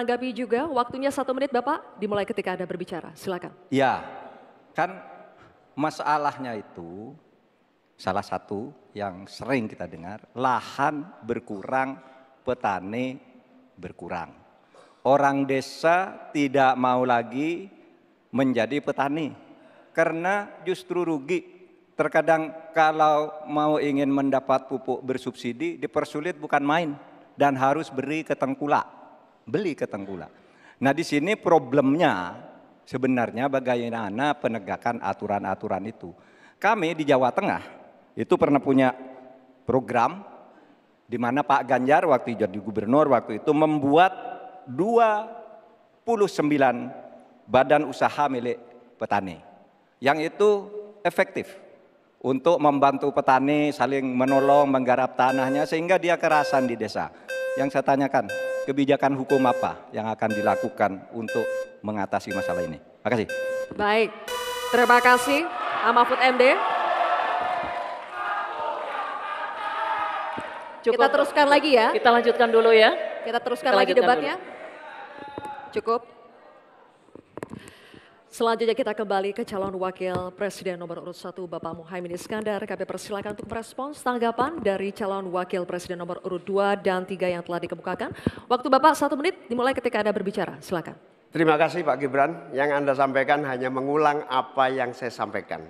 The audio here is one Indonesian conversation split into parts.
Tanggapi juga, waktunya 1 menit Bapak, dimulai ketika Anda berbicara, silakan. Ya, kan masalahnya itu salah satu yang sering kita dengar, lahan berkurang, petani berkurang. Orang desa tidak mau lagi menjadi petani karena justru rugi. Terkadang kalau mau ingin mendapat pupuk bersubsidi dipersulit bukan main dan harus beli ke tengkulak. Nah, di sini problemnya sebenarnya bagaimana penegakan aturan-aturan itu. Kami di Jawa Tengah itu pernah punya program di mana Pak Ganjar waktu jadi gubernur waktu itu membuat 29 badan usaha milik petani yang itu efektif untuk membantu petani saling menolong menggarap tanahnya sehingga dia kerasan di desa. Yang saya tanyakan, kebijakan hukum apa yang akan dilakukan untuk mengatasi masalah ini? Terima kasih. Baik, terima kasih Pak Mahfud MD. Cukup. Kita teruskan lagi ya. Kita lanjutkan dulu ya. Kita teruskan lagi debatnya. Cukup. Selanjutnya kita kembali ke calon wakil presiden nomor urut 1 Bapak Muhaimin Iskandar. Kami persilakan untuk merespons tanggapan dari calon wakil presiden nomor urut 2 dan 3 yang telah dikemukakan. Waktu Bapak 1 menit dimulai ketika Anda berbicara. Silakan. Terima kasih Pak Gibran. Yang Anda sampaikan hanya mengulang apa yang saya sampaikan.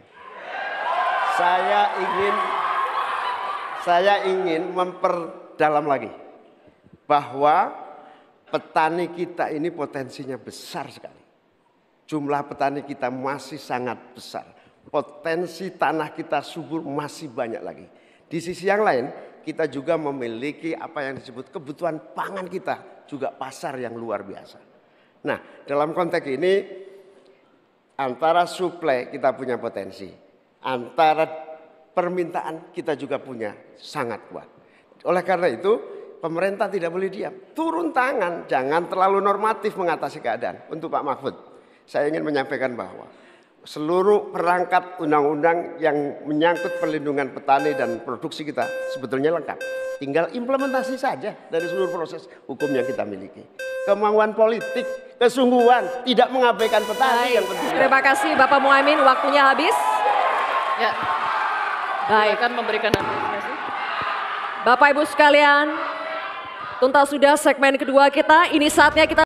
Saya ingin memperdalam lagi bahwa petani kita ini potensinya besar sekali. Jumlah petani kita masih sangat besar. Potensi tanah kita subur masih banyak lagi. Di sisi yang lain, kita juga memiliki apa yang disebut kebutuhan pangan kita, juga pasar yang luar biasa. Nah, dalam konteks ini antara suplai kita punya potensi, antara permintaan kita juga punya sangat kuat. Oleh karena itu, pemerintah tidak boleh diam. Turun tangan, jangan terlalu normatif mengatasi keadaan. Untuk Pak Mahfud, saya ingin menyampaikan bahwa seluruh perangkat undang-undang yang menyangkut perlindungan petani dan produksi kita sebetulnya lengkap. Tinggal implementasi saja dari seluruh proses hukum yang kita miliki. Kemauan politik, kesungguhan, tidak mengabaikan petani yang penting. Terima kasih Bapak Muhaimin, waktunya habis. Ya. Baik. Akan memberikan apresiasi. Bapak Ibu sekalian, tuntas sudah segmen kedua kita. Ini saatnya kita